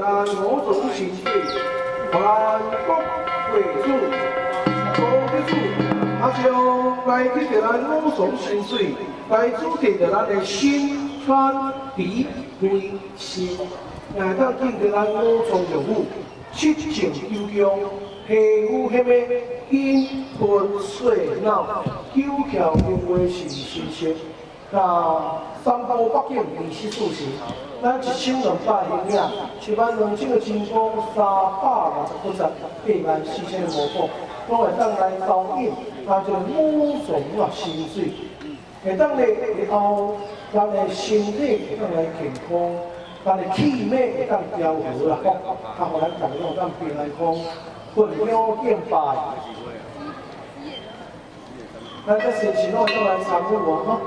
咱五种心水，万国为主，国为主，将来去着咱五种心水，来主题着咱的心川脾胃肾，当见着咱五种药物，七情悠扬，皮肤迄个筋骨髓脑，九窍因为是心血。 那三步八景24时，咱1200营养，12000个金光，369.84000个模仿，都会当来导引，就五种心水，会当来后，咱的身体会当来健康，咱的气脉会当调和啦，互咱大家当平安康，分秒见白。咱这神奇拢会当来参与我吼。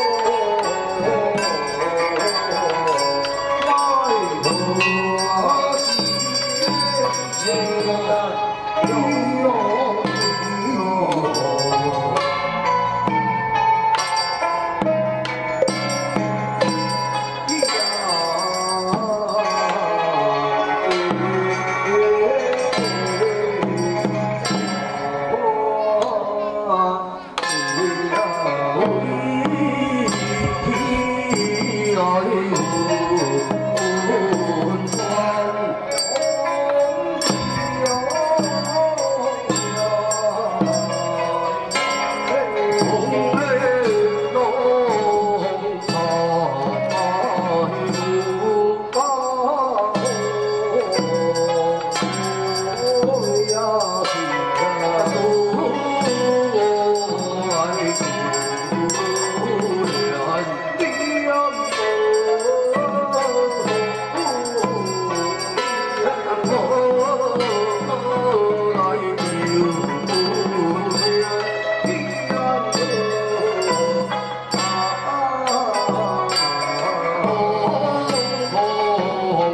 Oh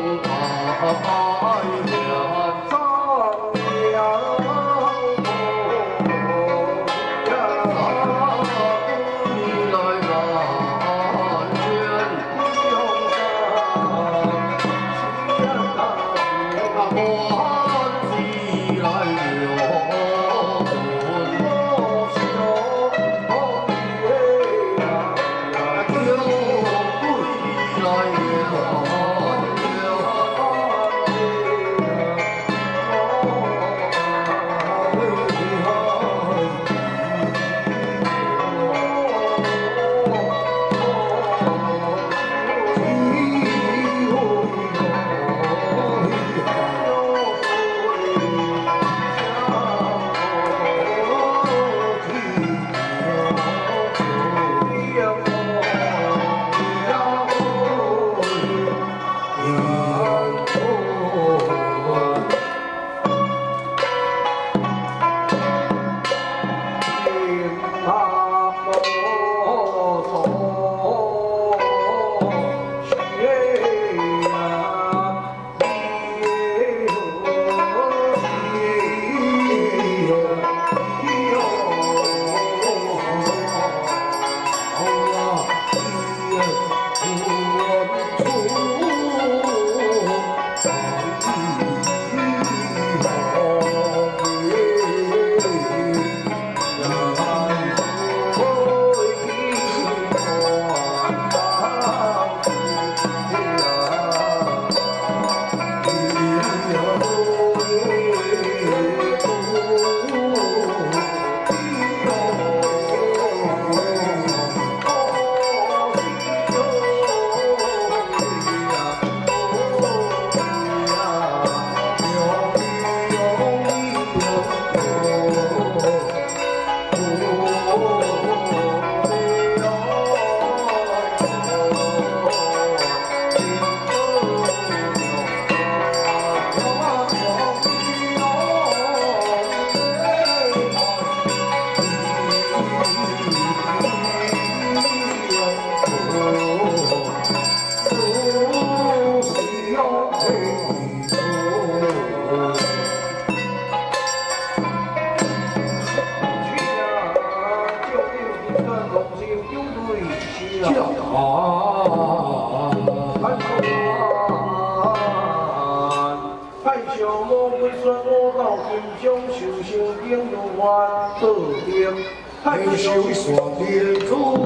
天修山天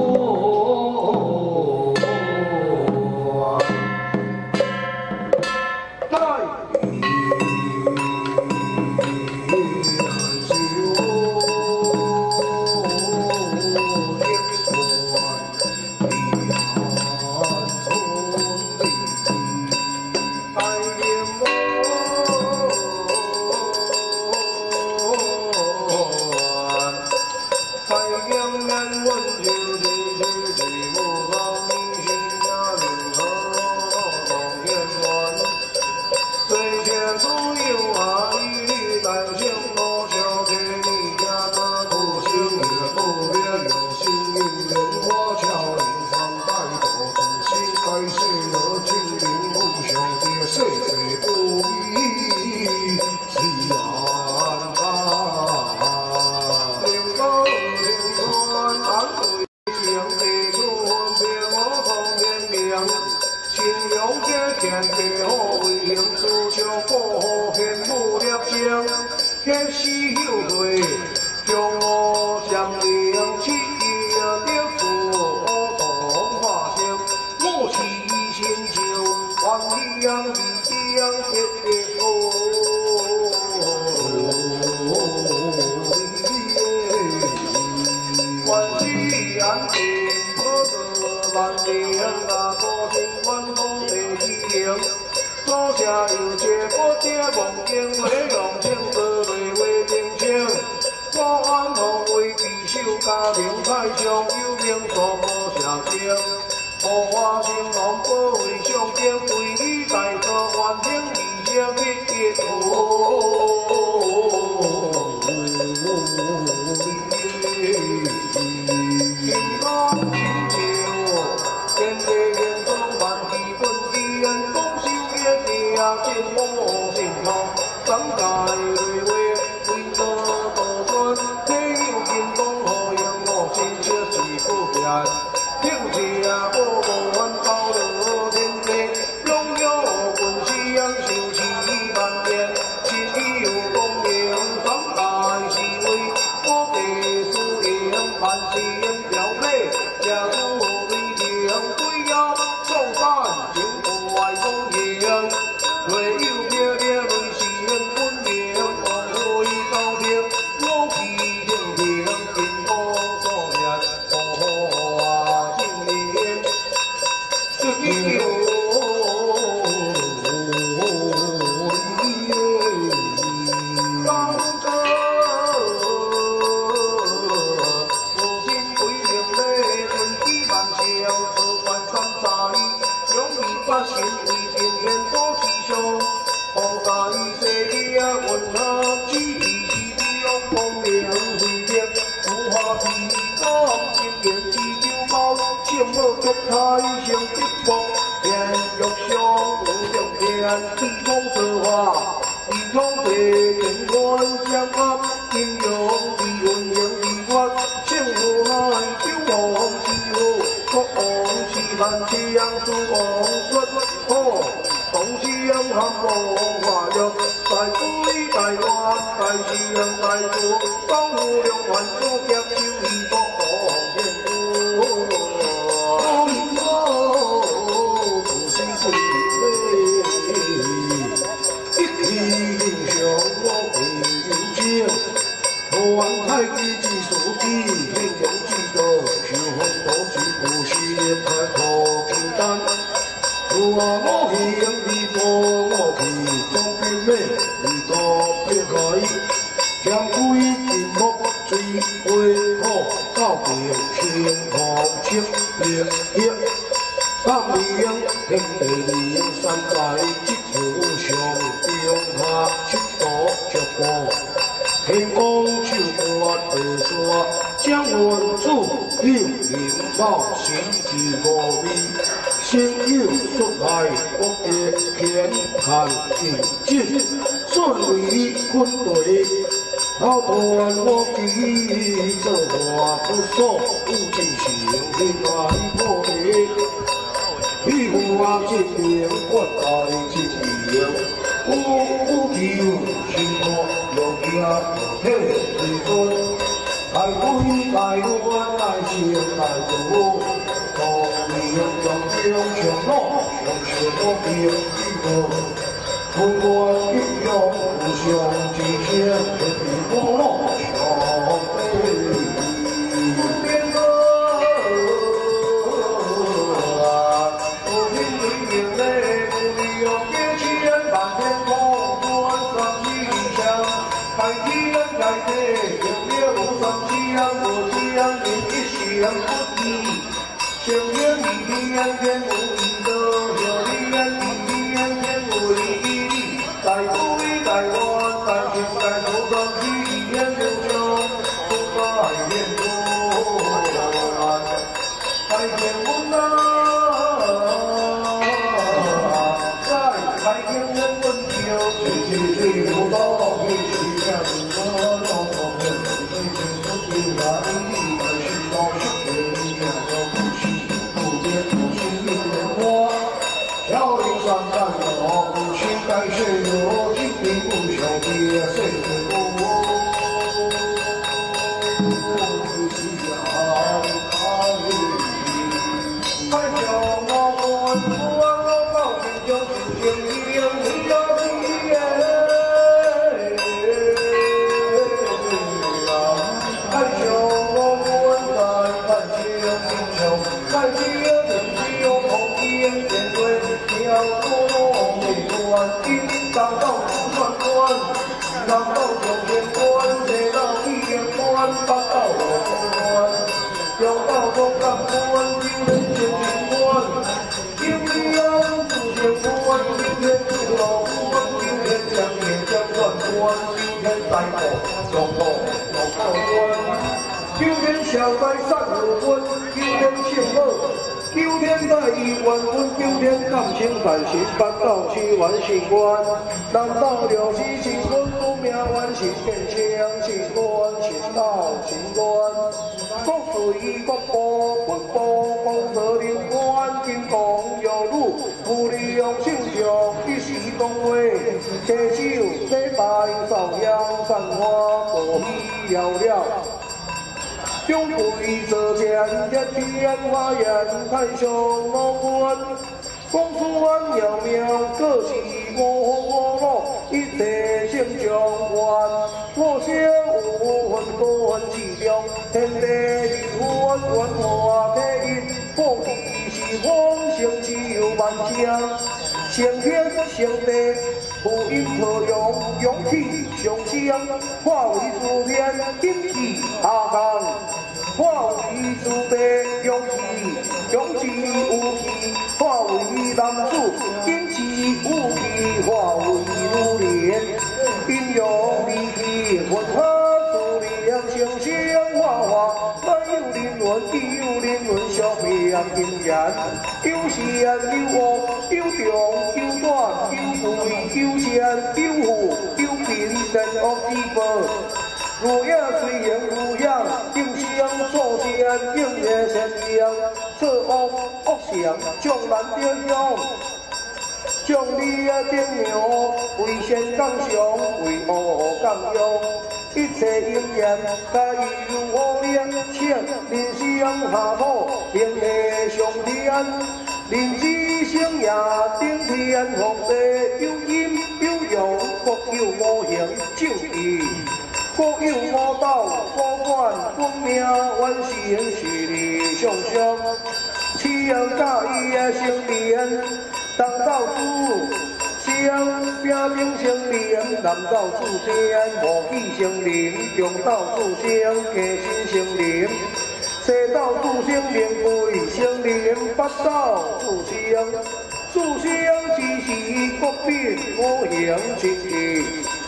主，大义天地人中万气分，地人共修业。 见风无尽头，长大累累为多多酸，天有金风好用我心切水不变，听着波无烦恼落天地，拥有本事人受气万变，心里有功名长大是为我地事业万事表妹，也有为情对呀壮胆情不爱风言。 唯有撇撇论是本命，望会高听，我去听听，幸福所愿，好啊新年，自己有当歌，无心为名咧，论起万象，何关三在，容易百姓为平现多吉祥。 放大世界啊，运啊，只是用光明慧眼，无法比讲金言之九猫，什么脚太成一步，天欲上无中天，地通说话，地通地天官相合，阴阳之运行之法，圣无海九王之后，国王是万将诸王说好。 同心合谋化育，大水大乱，大自然大做，保护两万多脚手艺各行天我同心共力，一起英雄我平情，好王太极之所基，天龙之道，修风道之故事，太可简单。 我去养你多，我去装兵马，你多别开。将归金木水花火，到平清河七月叶。百年天地灵，三代积福上，中下七道着过。天公手刮地刷，将文主六灵宝，心之无味。 先有出来，国家偏袒引进，顺利军队，老团我记，做话不说，不进行另外破灭。屁股啊，这边我来这边，有条心肝又惊体离婚，大规大乱大情大赌。 高明将将强老，向前我兵一通关运用互相之间，天地波浪相飞。天歌啊，不听对面嘞，不理有别千万天空，关上气象，开天开地，有别无上香，我将你一想不离。 情缘一天天无意的，有一天一天天无意义。在对在乱，在天在头上去，一天不休，不在天空，在天空啊，在太平人温柔，最不到，最像我老婆的，最不丢哪里，是到是对呀，都。 飘零山淡了，心该谁有？今天不晓得谁不太小我关不完我报警就是情义，你要记耶。太小我关在太清清太清人有红颜见对。 要多罗美关音，达到不算关，达到九天关，得到一天关，达到我关，要到中干关，有人见情关，有人不见关，有人不老关，有人将也将断关，有人带过，有过关。 九天小灾散和分，九天庆贺，九天大义完分，九天感情在心，八道七完心关，南道六七清坤，五命完心变清，清官清道清官，国水国宝，国宝功德灵官，金光有路，富利用圣上，一时恭维，携手礼拜朝阳，散花无喜了了。中贵泽前，一天花园，太上老官，公司湾苗苗，各是我路，一切成状元。我小有份多份志中，天地日万万化体因，破地是风声只有万声，成天成地。福音何用，勇气上升，化为自天，金气下降。化为自地，勇气有气，化为男子，金气有气，化为女人。阴阳离气，混合自力，成生化，没有灵魂，只有灵魂消灭经验。有善有恶，有长有短，有贵有贱，有富有贫，善恶之分。如影随形如影，众生所见，应业善良，做恶恶行，将难着向。将你定命，为善降上，为恶降用。一切因缘，皆依如何念？请人生下土，灵气上天，人之生也顶天皇帝，有阴有阳，各有五行正义。各有五道，各管本命，完成是理想上。只要介意成年，当道主相拼拼成年，男道主先无意成年，中道主先加薪成年，西道主先名贵成年，北道主先只是各变五行之意。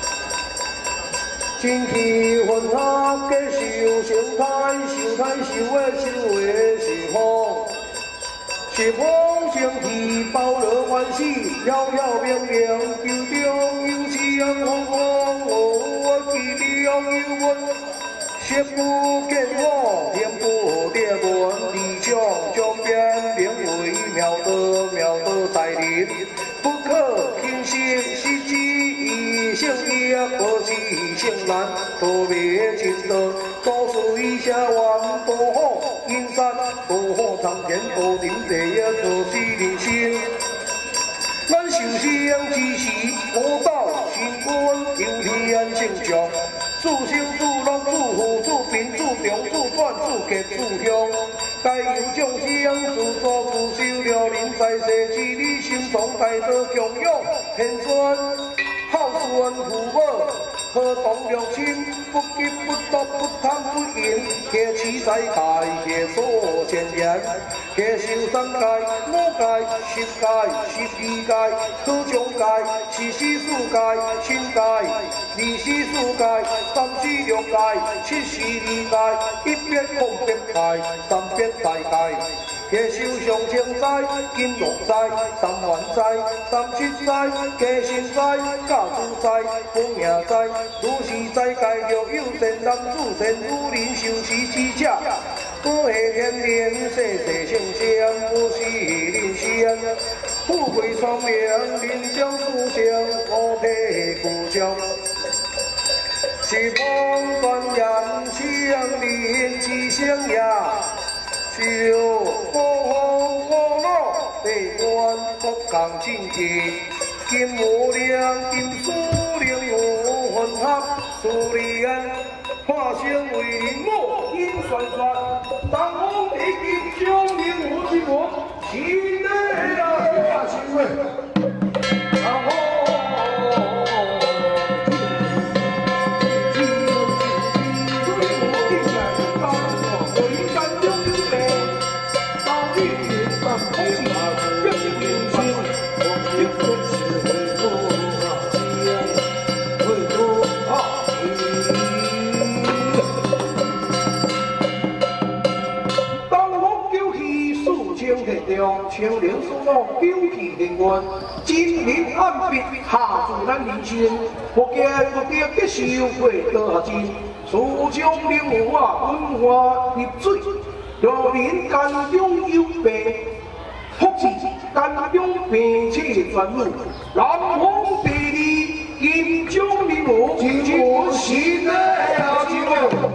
真气混合，皆受生态，受的是风。是风生气，包罗万事，遥遥明明，球中有情，风风我气中有温。食不见我，言不列文，理想将变，名为妙德在林，不可轻信，是之性也何其性难，特别情德，高水下万多好，阴山多好苍天，多顶地也可是人心。咱受生之时，魔道神官有天正常，自生自老自富自贫自中自短自结自凶，该有众生自作自受了人在世之理，心中大德强勇，天尊孝顺父母。何当良心，不急不夺，不贪不淫，皆持在界，皆所前言，皆受三界、五界、十界、12界、土中界、14世界、新界、24世界、36界、72界、100界、300大界。皆受上清灾、金龙灾、3万灾、37灾、家神灾、家主灾、本命灾，如是灾界着有善男子、善女人受持之者，保系天灵，世世圣圣，不是人仙。富贵双命，人将福相，五体固将。是风断言，强人之生也。受风雨落，地官各共正气，金无量，金属灵有混合，苏利安化身为灵母，因旋转，当风地金将灵武之魔，是的啊，是的。 所弄九旗连环，金鳞暗笔下注咱人生，不见不必接受回到下真，书中领悟啊，文化入水，若人间中有病，福气间中并且传入，南方第二金中领悟，金我心的啊，金我。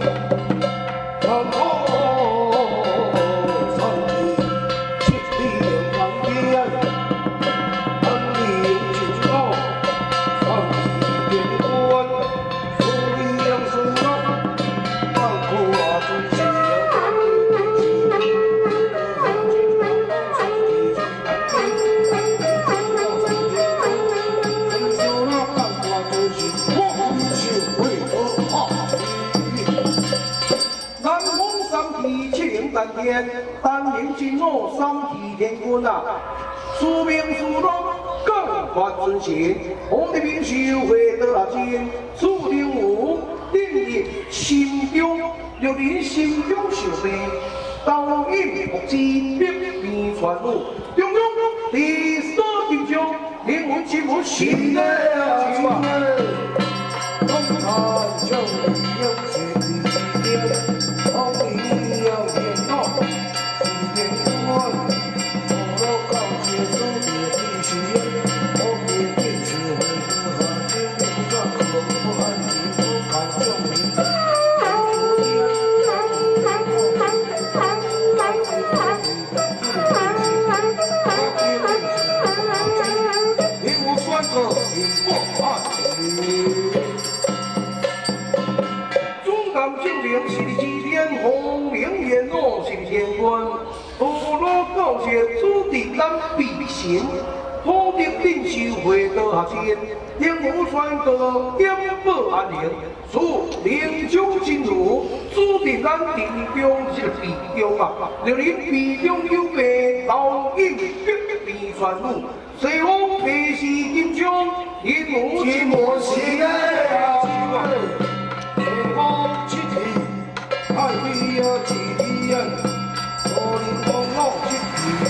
单人金我三旗天官啊，书名书录更发尊行，我的名秀回到下真，注定有令人心中，令人心中受悲，导引福之必变传入，中中第四金章，灵魂之母心的啊，东汉就有学地。 注定咱必成，好得领袖回到下真，应无传道，点报安宁。处灵中真如，注定咱地中是地中啊！若人地中有病，导引必变传入。随风披是金章，因无金无是啊！随风七气，爱你啊，是你啊，我灵光落七气。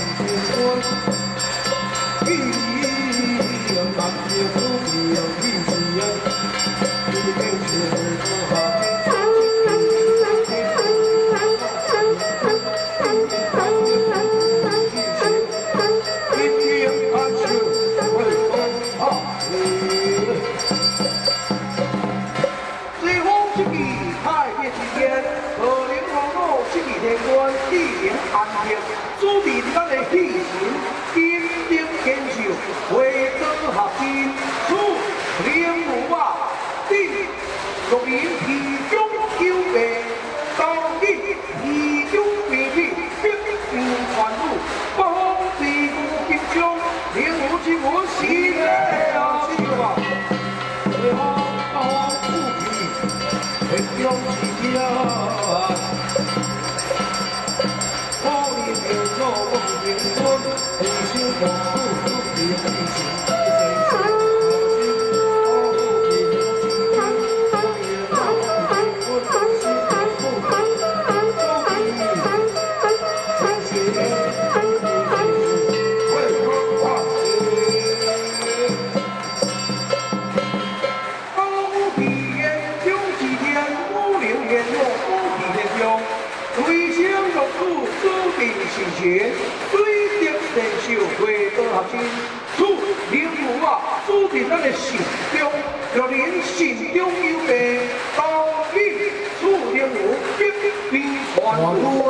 注定咱的气神坚定坚守，回到下真，处灵武啊，定若人其中有病，导引其中病气，必定传入，不妨自古金章，灵武之母是啊，是啊，最好保护你，天中之家。 水滴成就回到下真，处灵武啊，注定咱的心中，若人心中有病，导引处灵武必变传入。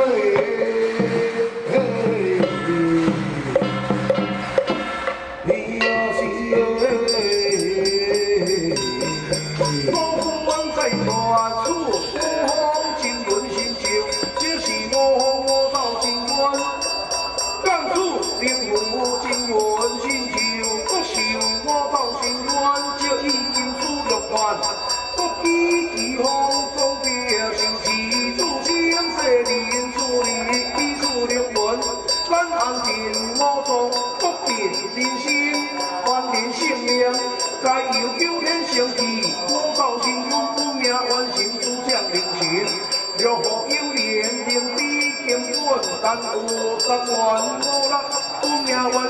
我们在大处，风金轮心照，这是我到金关。 灵武金运心照，国寿我到心愿，这已经出入关。国基地方总别受持，主先世人处理，已出入门。咱安定我当国定人心，万人性命，该由九天相继。我到心愿，本命完成主将灵情，若何有缘，灵比根本，但有十万无力。 命运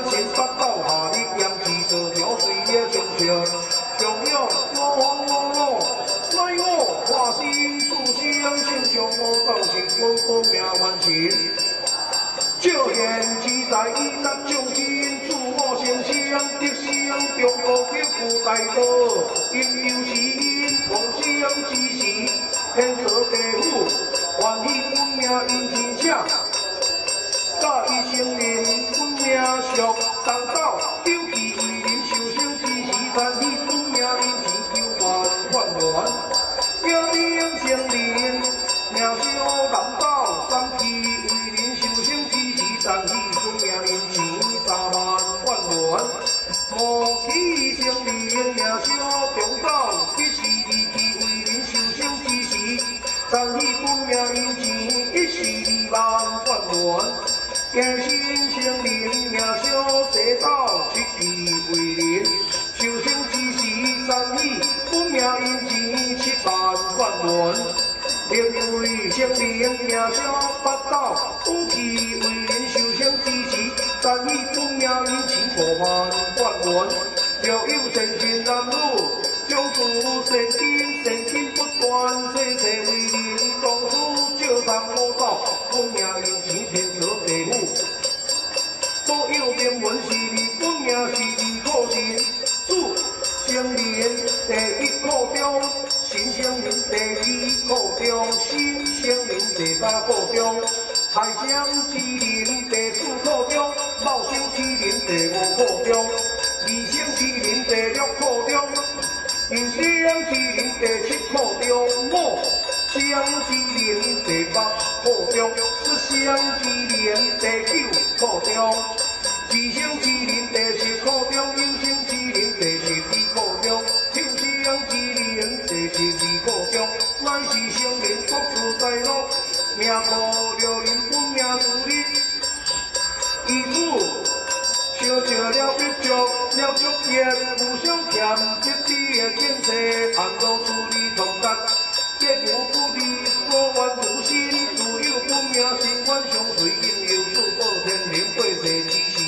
刻苦大道，因有是因同心之时，天泽地府，愿以本命因天下。 甲伊成人本命属东岛，丢弃为人受生之时，但以本命因钱求还原。命命成人命小南岛，三气为人受生之时，但以本命因钱3万还原。无气成人命小中岛，一时二气为人受生之时，但以本命因钱1时2万还原。 惊心成人命小地岛，七气为人受生之时，三以本命因钱7万还原。六位成人命小北岛，五气为人受生之时，三以本命因钱5万还原。若有善心男女，将助善金不断，世世为人当主，照常无道，本命因钱天泽地府。 所有名文是你本命是你个人，主成人第1课中，新成人第2课中，新成人第3课中，太上之人第4课中，茂生之人第5课中，二生之人第6课中，人生之人第7课中，末生之人第8课中，出生之人第9课中。 自生之人第10课中，有生之人第12课中，后生之人第12课中，乃是成人各自在路，命苦了人本命自立。因此，烧着了必足了足业，无相欠，一致的建设，按照处理同达，结无不利，所愿无心，自有本命心愿相随，应有自保天灵过世之时。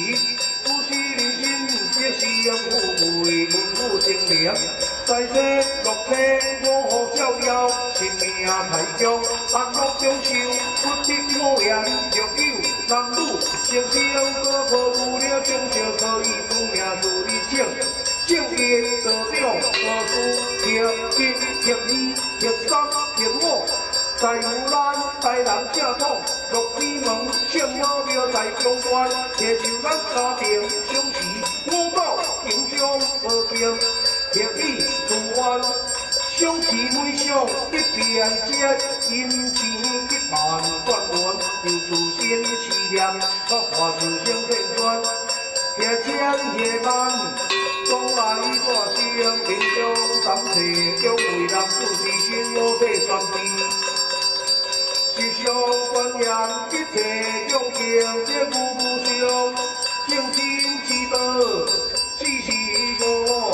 这是养富贵，文武成名，在世落体五虎照耀，性命太强，安乐中寿，不敌无言，若有男女成生可可有了终究可以本命自立正，正业道长，无事合一、合二、合三、合五。 在有咱台人正统，六边门圣母庙在中关，摕就咱家庭相持，五宝英雄和平，合理自愿，相持每项一边接，金钱1万还原，有自身气量，我化自生变转，贴钱贴万，总来大声，民众三世，将为人自自身我体宣示。 是上观扬一切忠敬，这无无上正真之道，只是我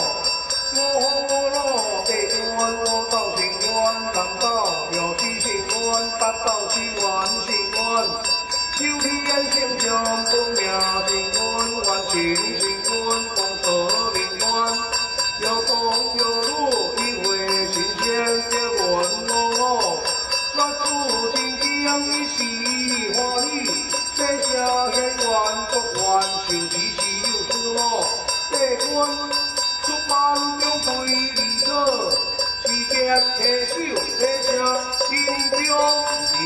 地官，我道成官，南道了是成官，北道是完成官，九天圣上本命成官，完成成官，公德灵官，有功有禄，一会神仙结缘我。 我主真经一时欢喜，这下显愿国愿受持是有事我，地官出班中归离可，世界提手这下心中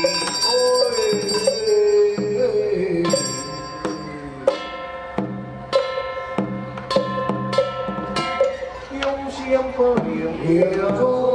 意用心不用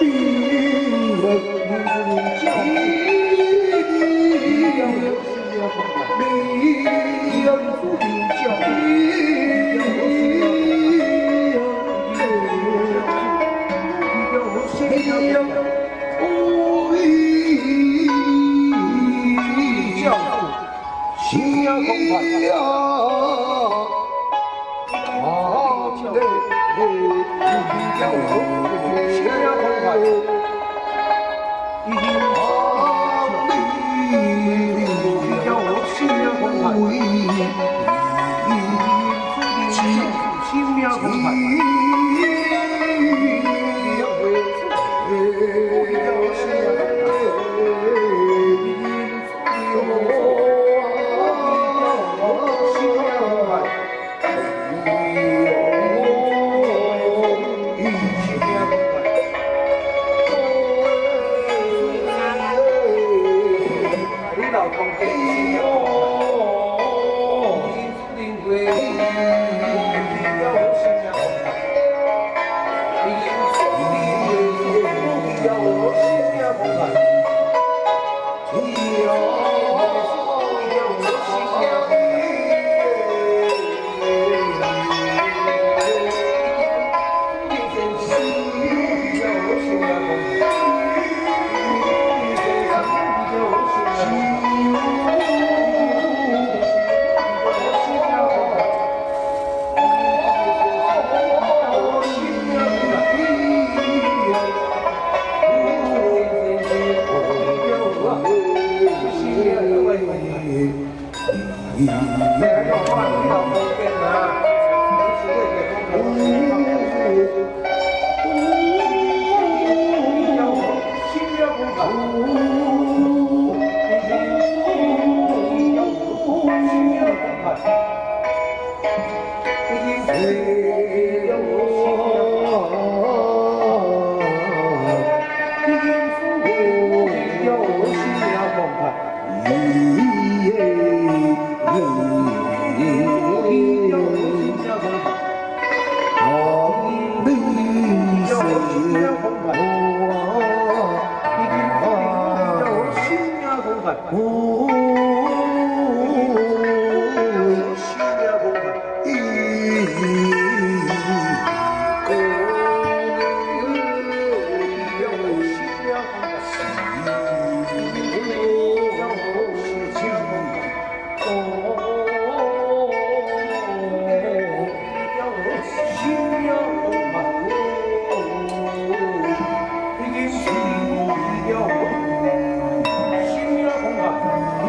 心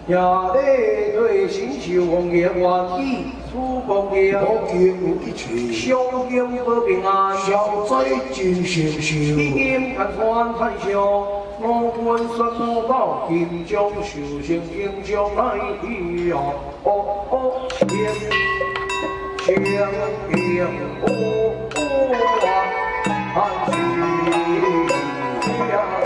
也得对新秀红叶愿意出公业， 我见一切， 相敬保平安， 消灾尽成寿。 已经看穿太上，我本身无道，金将寿星应将来呀，情情安喜呀。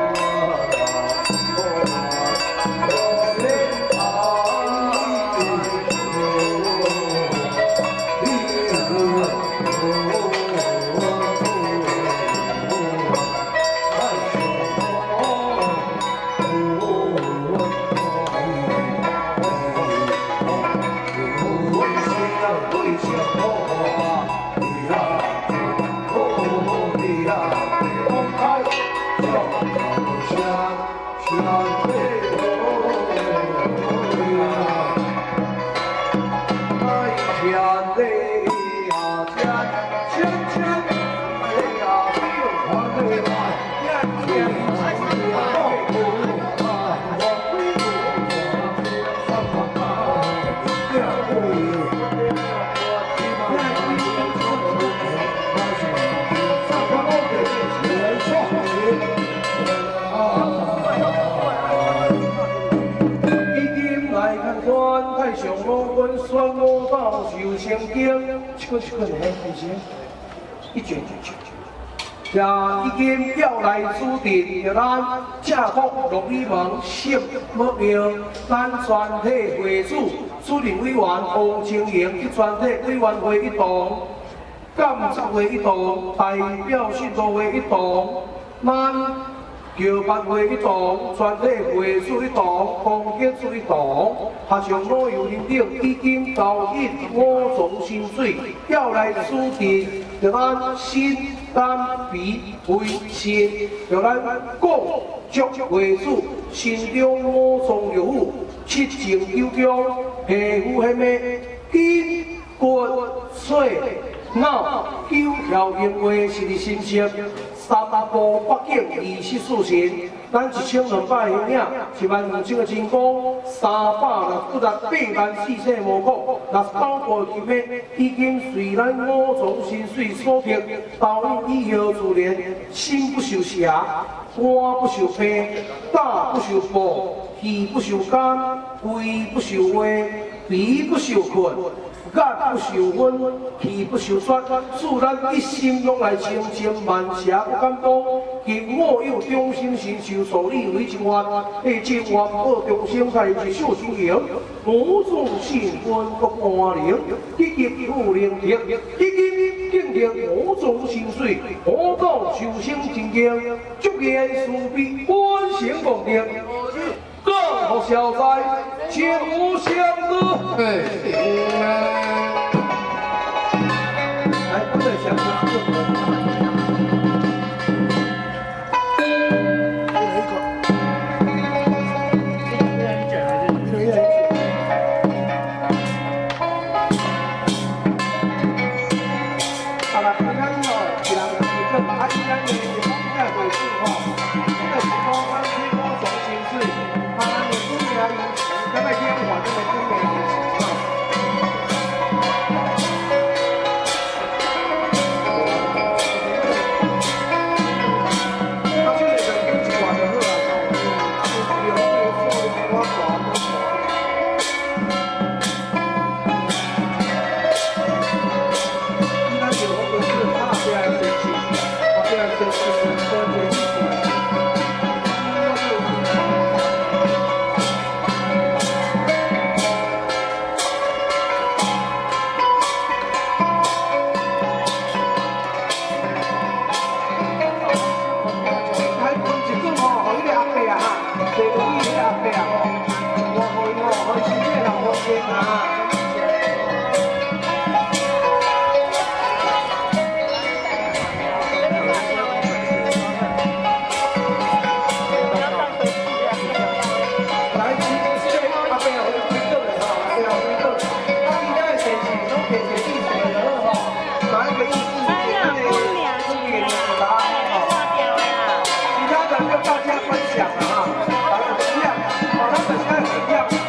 酸我到受成经，一个一卷一卷。也已经要来注定，着咱正福乐理门心目标，咱全体会主主任委员王清盈及全体委员会一同，监察会一同，代表信徒会一同，咱。 桥办会一同，全体会主一同，公结处一同，下上老友认定已经投引五种薪水，要来处置，着咱心肝脾胃肾，着咱各族会主心中五种药物，七情九中，皮肤黑咩，筋骨髓脑九条因为是你心情。 3部北京24神，咱1200个兄弟，12000个精工，368世无果，69部金的已经随咱五种薪水所得，投以以后自然，心不受邪，肝不受病，胆不受暴，气不受干，胃不受胃，脾不受困。 肝不受温，气不受酸，使咱一心拢来清净万邪不敢当。今我有终身神受受理为一愿，下至愿报终生在一手修行，五种信温各安宁，积极有灵力，已经敬定五种薪水，我道修行真经，祝愿事必完成功德。 更好消灾，千无相得。来，不能想好了，刚刚哦，讲一个把一两年的方向回复哈，这个情况关系多种形式。 咱们今天晚上的公园也是啊。他这个人经管的好啊，有对做我管都管。一般有的是他这样生气，他这样生气，说年纪大。 大家分享了哈，咱们一样，好，那么现在一样。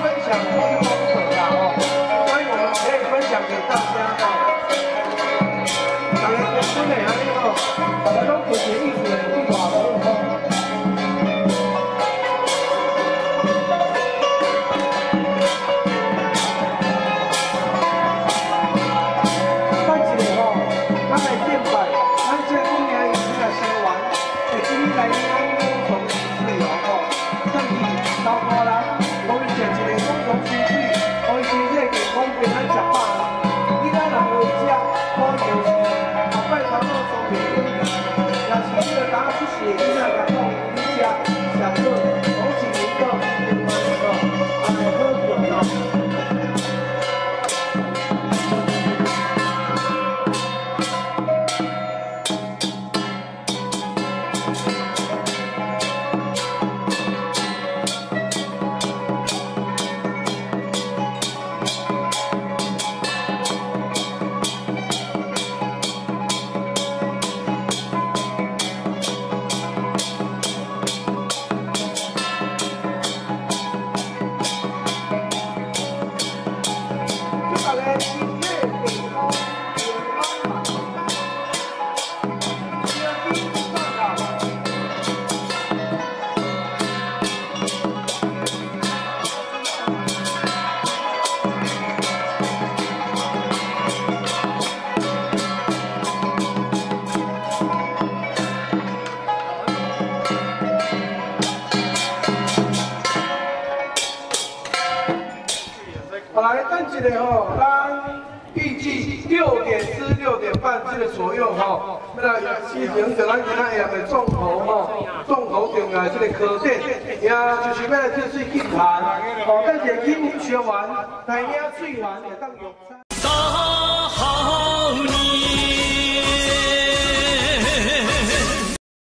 来，等一下吼，咱预计6点至6点半这个左右吼，那施行着咱今仔夜的重头吼，重头重来这个课程，也就是要来这水敬坛，哦，等下饮烧完，来领水完会当用餐。